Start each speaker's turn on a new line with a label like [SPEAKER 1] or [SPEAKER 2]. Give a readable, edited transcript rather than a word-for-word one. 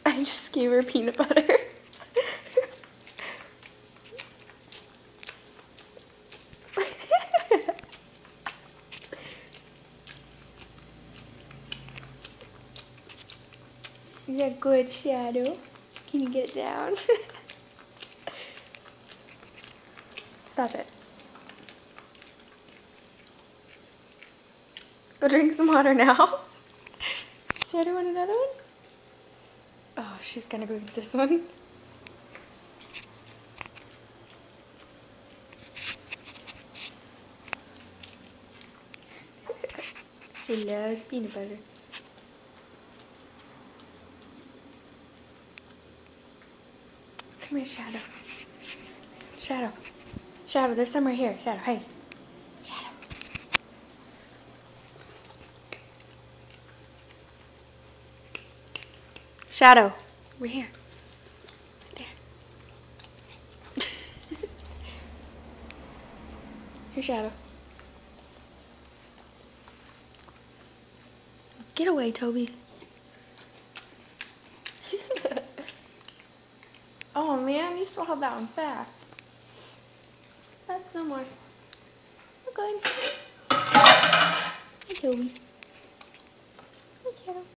[SPEAKER 1] I just gave her peanut butter. Yeah, good, Shadow. Can you get it down? Stop it. Go drink some water now. Shadow, want another one? Oh, she's gonna go get this one. She loves peanut butter. Come here, Shadow. Shadow. Shadow, there's some right here. Shadow, hey. Shadow. Shadow. We're here. Right there. Here, Shadow. Get away, Toby. Oh man, you swallowed that one fast. That's no more. We're good. Hi, Toby. Hi, Shadow.